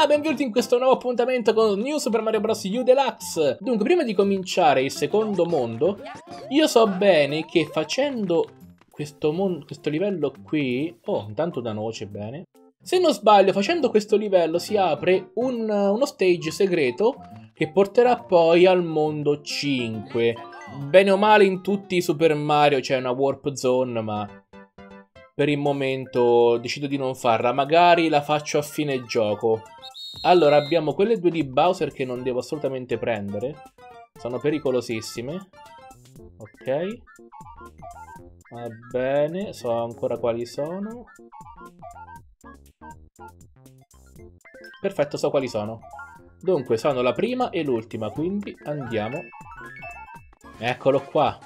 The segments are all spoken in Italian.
Ciao, benvenuti in questo nuovo appuntamento con New Super Mario Bros. U Deluxe. Dunque, prima di cominciare il secondo mondo, io so bene che facendo questo livello qui... Oh, intanto da noce, bene. Se non sbaglio, facendo questo livello si apre uno stage segreto che porterà poi al mondo 5. Bene o male in tutti i Super Mario c'è una Warp Zone, ma... per il momento decido di non farla, magari la faccio a fine gioco. Allora, abbiamo quelle due di Bowser che non devo assolutamente prendere. Sono pericolosissime. Ok. Va bene, so ancora quali sono. Perfetto, so quali sono. Dunque, sono la prima e l'ultima, quindi andiamo. Eccolo qua.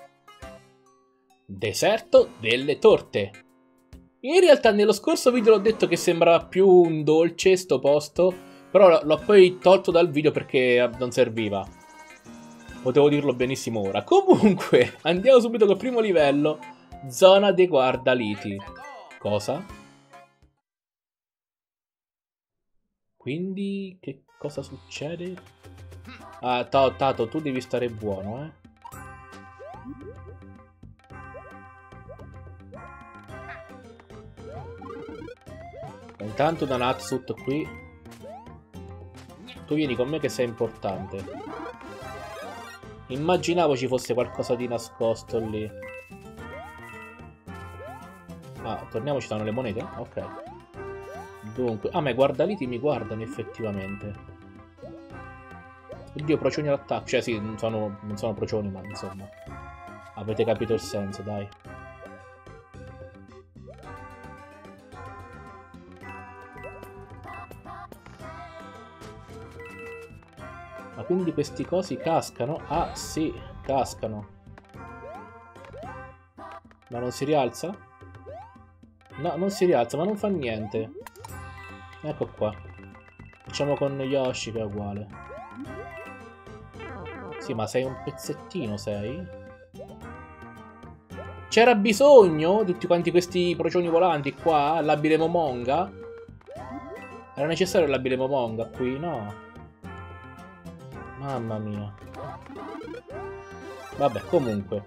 Deserto delle torte. In realtà nello scorso video l'ho detto che sembrava più un dolce sto posto, però l'ho poi tolto dal video perché non serviva. Potevo dirlo benissimo ora. Comunque, andiamo subito col primo livello. Zona dei guardaliti. Cosa? Quindi, che cosa succede? Ah, Tato, tu devi stare buono, eh. Intanto da Natsut qui. Tu vieni con me che sei importante. Immaginavo ci fosse qualcosa di nascosto lì. Ah, torniamo, ci danno le monete? Ok. Dunque... Ah, ma i guardaliti mi guardano effettivamente. Oddio, procioni all'attacco. Cioè sì, non sono procioni, ma insomma. Avete capito il senso, dai. Ma quindi questi cosi cascano? Ah, sì, cascano. Ma non si rialza? No, non si rialza, ma non fa niente. Ecco qua. Facciamo con Yoshi che è uguale. Sì, ma sei un pezzettino, sei? C'era bisogno di tutti quanti questi procioni volanti qua? Labile Momonga? Era necessario il labile Momonga qui? No. Mamma mia. Vabbè, comunque.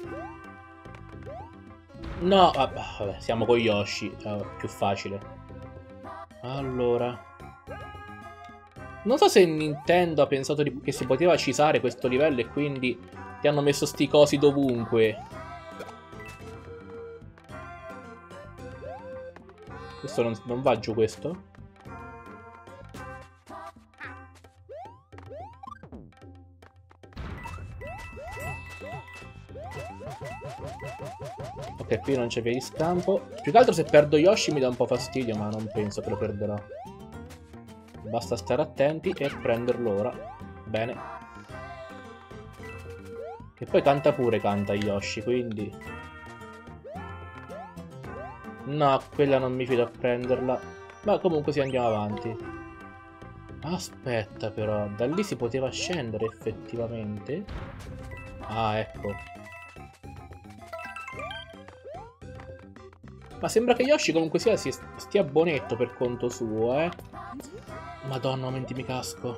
No, vabbè, siamo con Yoshi. Più facile. Allora. Non so se Nintendo ha pensato che si poteva cisare questo livello e quindi ti hanno messo sti cosi dovunque. Questo non va giù, questo? Ok, qui non c'è via di scampo. Più che altro se perdo Yoshi mi dà un po' fastidio, ma non penso che lo perderò. Basta stare attenti e prenderlo ora. Bene. Che poi canta Yoshi, quindi... No, quella non mi fido a prenderla. Ma comunque sì, andiamo avanti. Aspetta però, da lì si poteva scendere effettivamente? Ah, ecco. Ma sembra che Yoshi comunque sia stia bonetto per conto suo, eh. Madonna, aumenti mi casco.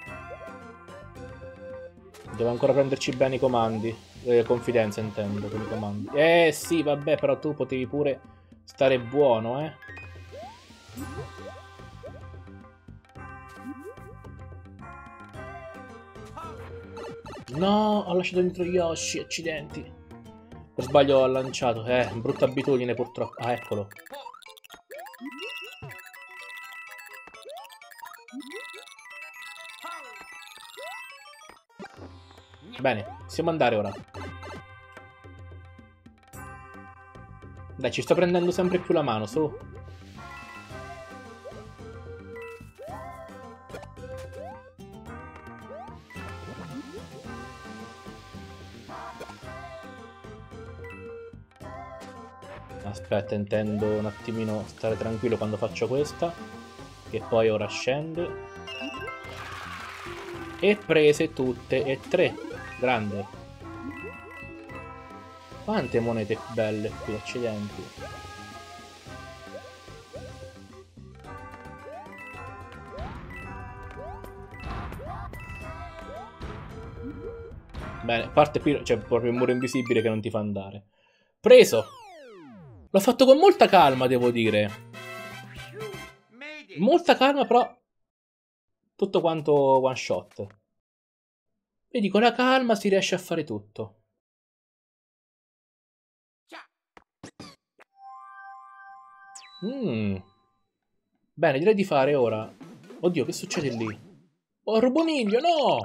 Devo ancora prenderci bene i comandi. Confidenza intendo con i comandi. Sì, vabbè, però tu potevi pure stare buono, eh. No, ho lasciato dentro Yoshi, accidenti. Per sbaglio ho lanciato. Brutta abitudine purtroppo. Ah, eccolo. Bene, possiamo andare ora. Dai, ci sto prendendo sempre più la mano, su. Aspetta, intendo un attimino stare tranquillo quando faccio questa. Che poi ora scende. E prese tutte e tre. Grande. Quante monete belle qui, accidenti. Bene, parte qui, c'è proprio il muro invisibile che non ti fa andare. Preso! L'ho fatto con molta calma, devo dire. Molta calma, però tutto quanto one shot. Vedi, con la calma si riesce a fare tutto. Bene, direi di fare ora. Oddio, che succede lì? Oh, Ruboniglio, no!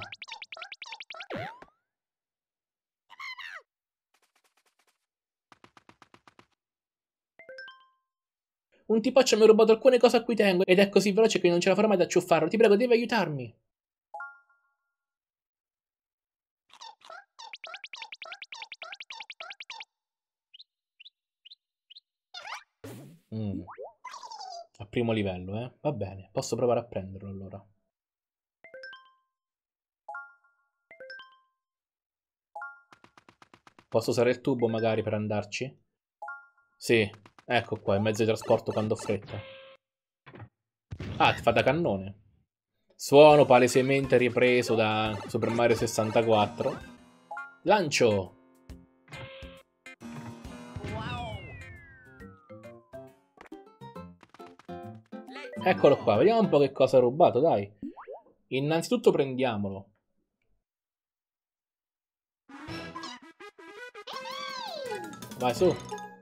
Un tipaccio mi ha rubato alcune cose a cui tengo ed è così veloce che non ce la farò mai ad acciuffarlo. Ti prego, devi aiutarmi. A primo livello, eh? Va bene, posso provare a prenderlo allora. Posso usare il tubo magari per andarci? Sì, ecco qua, il mezzo di trasporto quando ho fretta. Ah, ti fa da cannone. Suono palesemente ripreso da Super Mario 64. Lancio! Eccolo qua, vediamo un po' che cosa ha rubato, dai. Innanzitutto prendiamolo. Vai, su.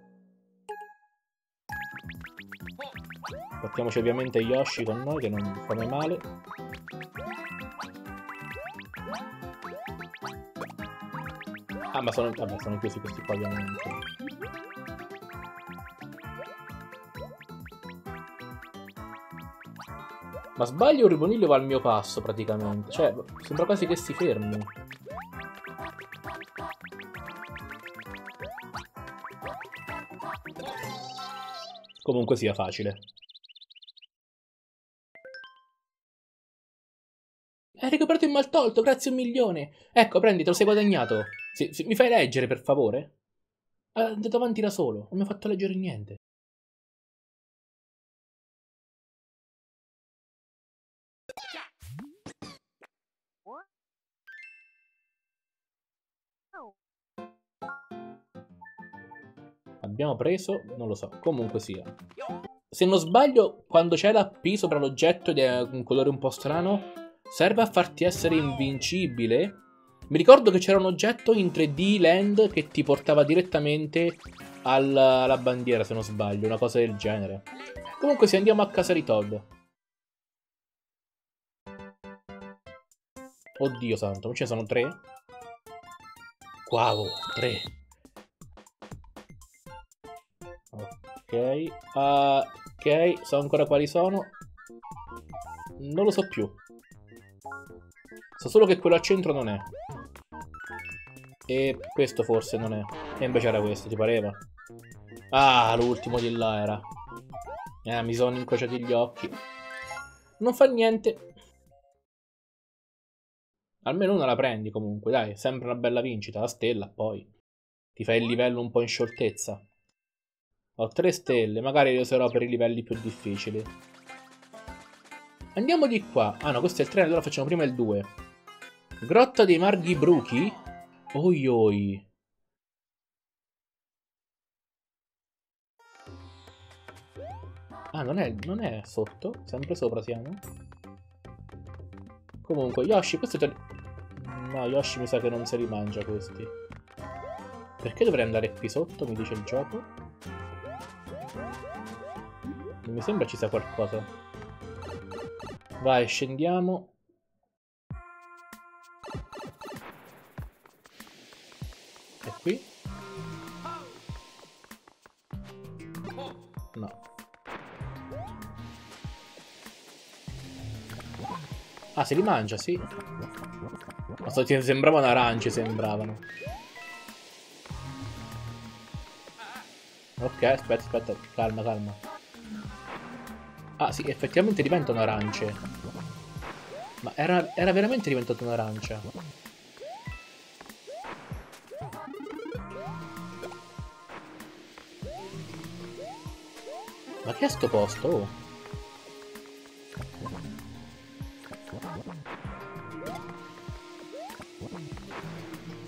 Portiamoci ovviamente Yoshi con noi, che non fa mai male. Ah, ma sono... Vabbè, sono chiusi questi qua, ovviamente. Ma sbaglio o Riboniglio va al mio passo, praticamente? Cioè, sembra quasi che si fermi. Comunque sia facile. Hai recuperato il maltolto, grazie 1.000.000. Ecco, prendi, te lo sei guadagnato. Mi fai leggere, per favore? È andato avanti da solo, non mi ha fatto leggere niente. Abbiamo preso, non lo so, comunque sia. Se non sbaglio, quando c'è la P sopra l'oggetto ed è un colore un po' strano, serve a farti essere invincibile. Mi ricordo che c'era un oggetto in 3D Land che ti portava direttamente alla bandiera, se non sbaglio, una cosa del genere. Comunque, se andiamo a casa di Todd. Oddio santo, non ce ne sono 3? Wow, 3. Ok, ok, so ancora quali sono. Non lo so più. So solo che quello al centro non è. E questo forse non è. E invece era questo, ti pareva? Ah, l'ultimo di là era. Mi sono incrociati gli occhi. Non fa niente. Almeno una la prendi comunque, dai. Sempre una bella vincita. La stella, poi. Ti fai il livello un po' in scioltezza. Ho 3 stelle, magari le userò per i livelli più difficili. Andiamo di qua. Ah no, questo è il 3, allora facciamo prima il 2. Grotta dei Marghi Bruchi? Oi oi. Ah, non è sotto? Sempre sopra siamo? Comunque, Yoshi, questo te... No, Yoshi mi sa che non se li mangia questi. Perché dovrei andare qui sotto, mi dice il gioco? Non mi sembra ci sia qualcosa. Vai, scendiamo. E qui? No. Ah, se li mangia, sì. Ma sembravano arance, sembravano. Ok, aspetta, calma, calma. Ah, sì, effettivamente diventano arance. Ma era veramente diventato un'arancia. Ma che è sto posto? Oh.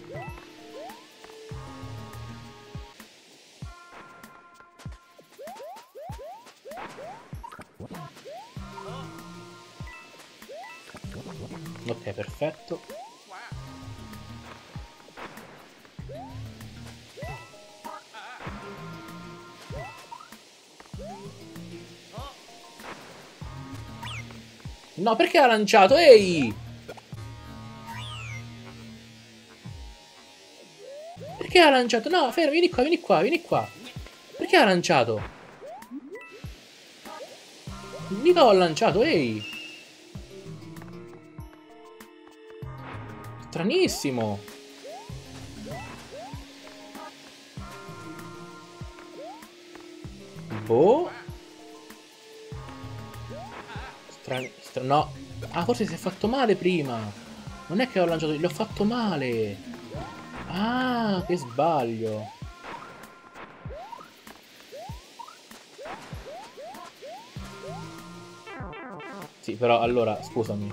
Ok, perfetto. No, perché ha lanciato? Ehi! Perché ha lanciato? No, fermo, vieni qua, vieni qua, vieni qua. Perché ha lanciato? Mica ho lanciato, ehi! Stranissimo. Boh. No. Ah, forse si è fatto male prima. Non è che ho lanciato, gli ho fatto male. Ah, che sbaglio. Sì, però allora, scusami.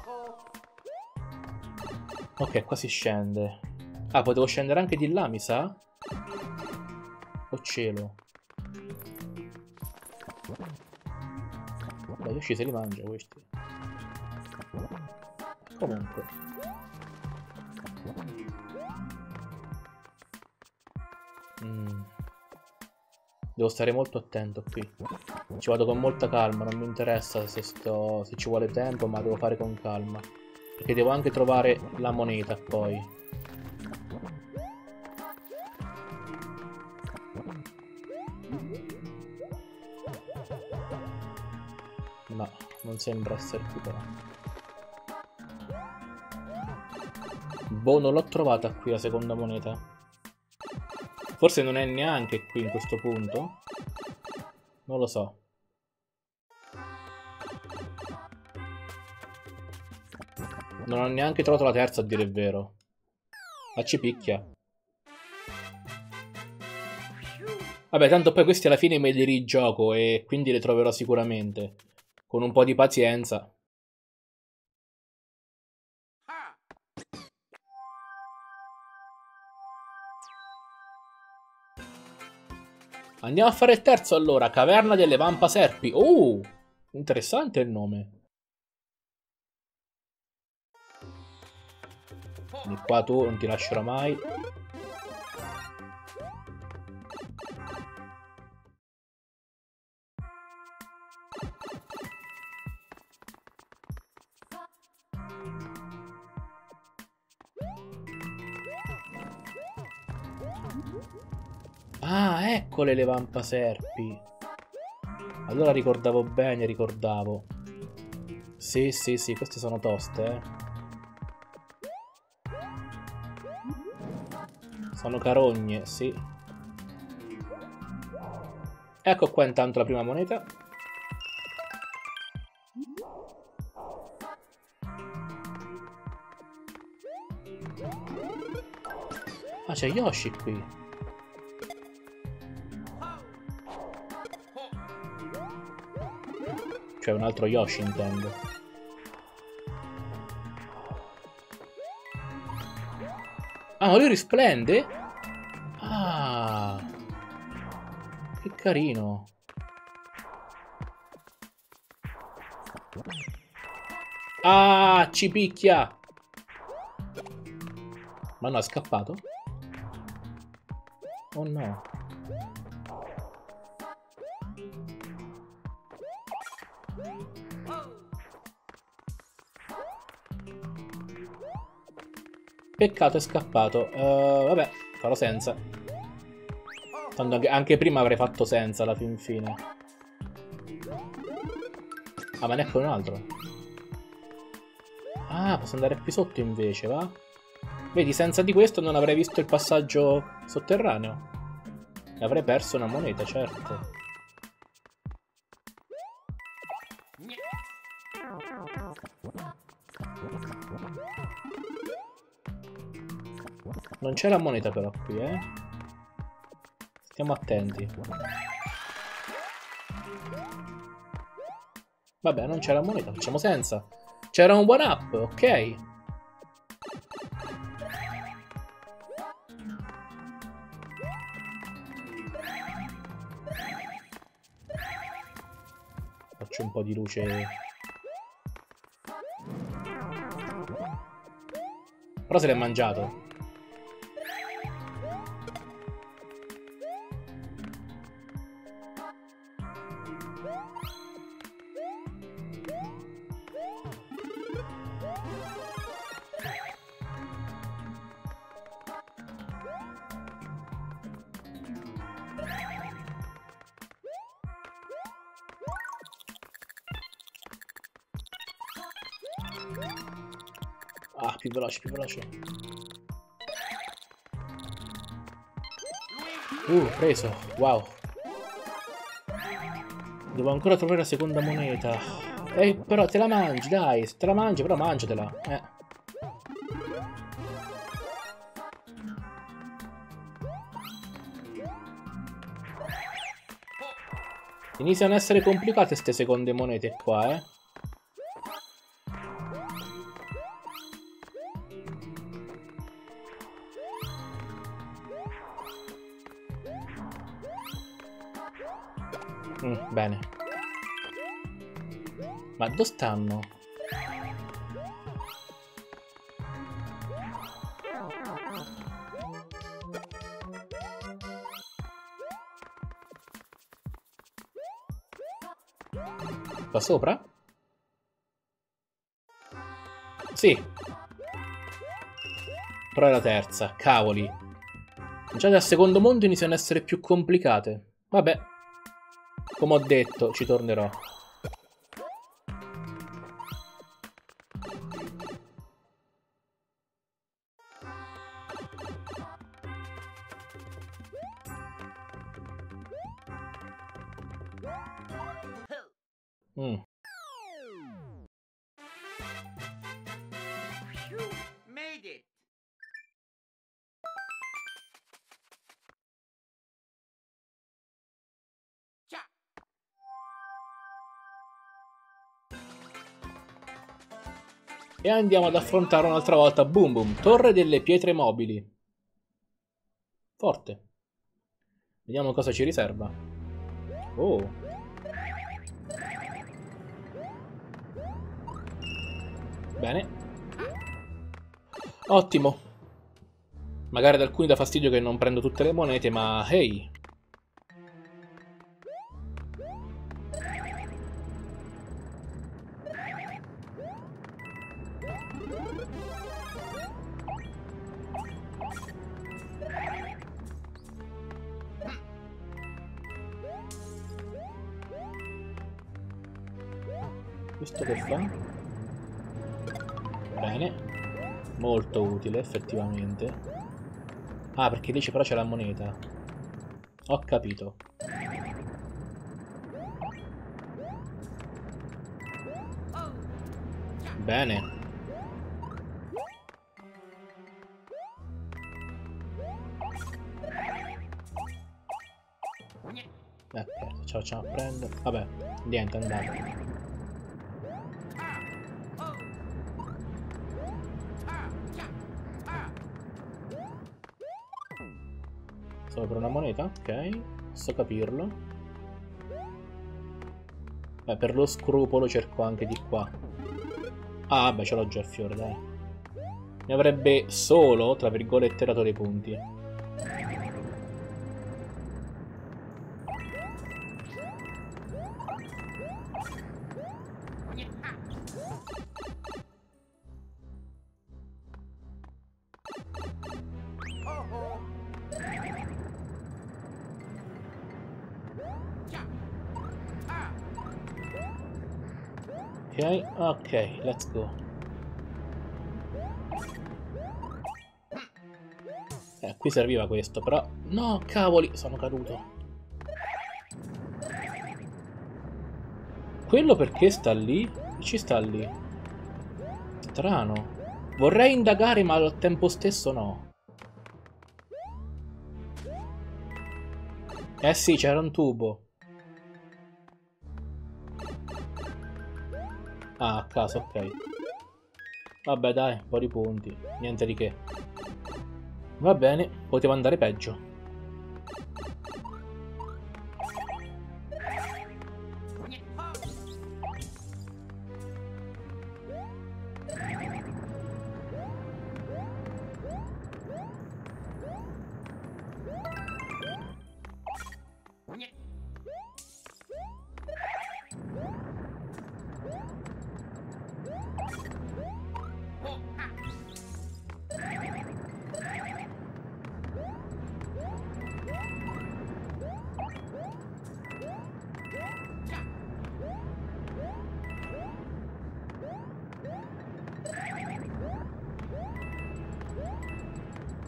Ok, qua si scende. Ah, potevo scendere anche di là, mi sa? Oh cielo. Beh, Yoshi se li mangia questi. Comunque. Devo stare molto attento qui. Ci vado con molta calma, non mi interessa se ci vuole tempo, ma devo fare con calma. Perché devo anche trovare la moneta poi. No, non sembra essere qui però. Boh, non l'ho trovata qui la seconda moneta. Forse non è neanche qui in questo punto. Non lo so. Non ho neanche trovato la terza, a dire il vero. Ma ci picchia. Vabbè, tanto poi questi alla fine me li rigioco e quindi le troverò sicuramente. Con un po' di pazienza. Andiamo a fare il terzo allora. Caverna delle Vampaserpi. Oh! Interessante il nome. Vieni qua tu, non ti lascerò mai. Ah, eccole le Vampaserpi. Allora ricordavo bene, ricordavo. Sì, sì, sì, queste sono toste, eh. Sono carogne, sì. Ecco qua intanto la prima moneta. Ah, c'è Yoshi qui. Cioè un altro Yoshi intendo. Ah, ma lui risplende? Ah, che carino. Ah, ci picchia. Ma no, è scappato? Oh no. Peccato, è scappato. Vabbè, farò senza. Tanto anche prima avrei fatto senza alla fin fine. Ah, ma ne ecco un altro. Ah, posso andare qui sotto invece, va? Vedi, senza di questo non avrei visto il passaggio sotterraneo. E avrei perso una moneta, certo. Non c'è la moneta però qui, eh. Stiamo attenti. Vabbè, non c'è la moneta, facciamo senza. C'era un one up, ok. Faccio un po' di luce. Però se l'è mangiato. Ah, più veloce, più veloce. Preso. Wow. Devo ancora trovare la seconda moneta. Però te la mangi, dai. Se te la mangi, però mangiatela. Iniziano a essere complicate queste seconde monete qua, Bene. Ma dove stanno? Qua sopra? Sì. Però è la terza, cavoli. Già dal secondo mondo iniziano a essere più complicate. Vabbè. Come ho detto, ci tornerò. Made it. E andiamo ad affrontare un'altra volta Boom Boom, Torre delle Pietre Mobili. Forte. Vediamo cosa ci riserva. Oh. Bene. Ottimo. Magari ad alcuni dà fastidio che non prendo tutte le monete, ma hey. Questo che fa? Bene. Molto utile, effettivamente. Ah, perché lì però c'è la moneta. Ho capito. Bene. Ok, ce la facciamo a prendere. Vabbè, niente, andate. Solo per una moneta? Ok, posso capirlo. Beh, per lo scrupolo cerco anche di qua. Ah, vabbè, ce l'ho già il fiore, dai. Mi avrebbe solo, tra virgolette, dato dei punti. Ok, let's go. Qui serviva questo, però... No, cavoli, sono caduto. Quello perché sta lì? Ci sta lì. Strano. Vorrei indagare, ma al tempo stesso no. Eh sì, c'era un tubo. Ah, a caso, ok. Vabbè, dai, un po' di punti. Niente di che. Va bene, poteva andare peggio.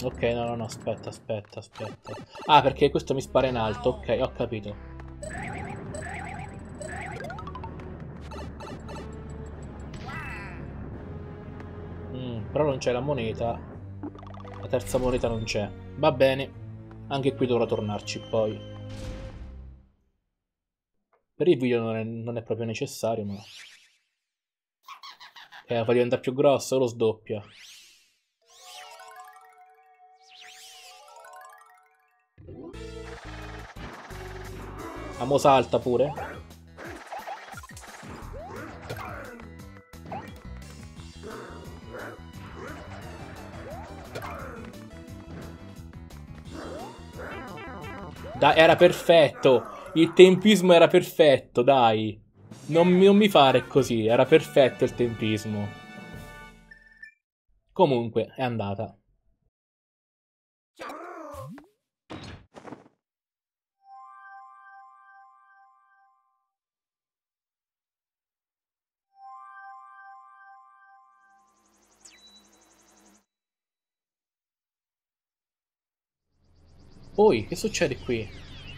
Ok, no, aspetta. Ah, perché questo mi spara in alto. Ok, ho capito. Però non c'è la moneta. La terza moneta non c'è. Va bene. Anche qui dovrò tornarci poi. Per il video non è proprio necessario, ma... la fa diventare più grossa o lo sdoppia? Amo salta pure. Dai, era perfetto. Il tempismo era perfetto, dai. Non mi fare così, era perfetto il tempismo. Comunque, è andata. Poi, che succede qui?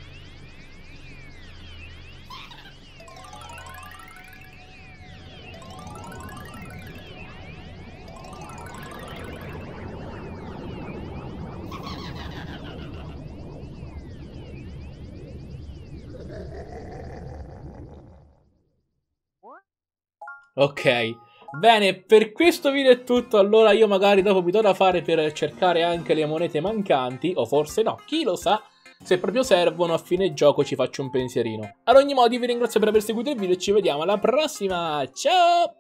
Ok, bene, per questo video è tutto. Allora io magari dopo mi do da fare per cercare anche le monete mancanti, o forse no, chi lo sa. Se proprio servono, a fine gioco ci faccio un pensierino. Ad ogni modo vi ringrazio per aver seguito il video e ci vediamo alla prossima. Ciao!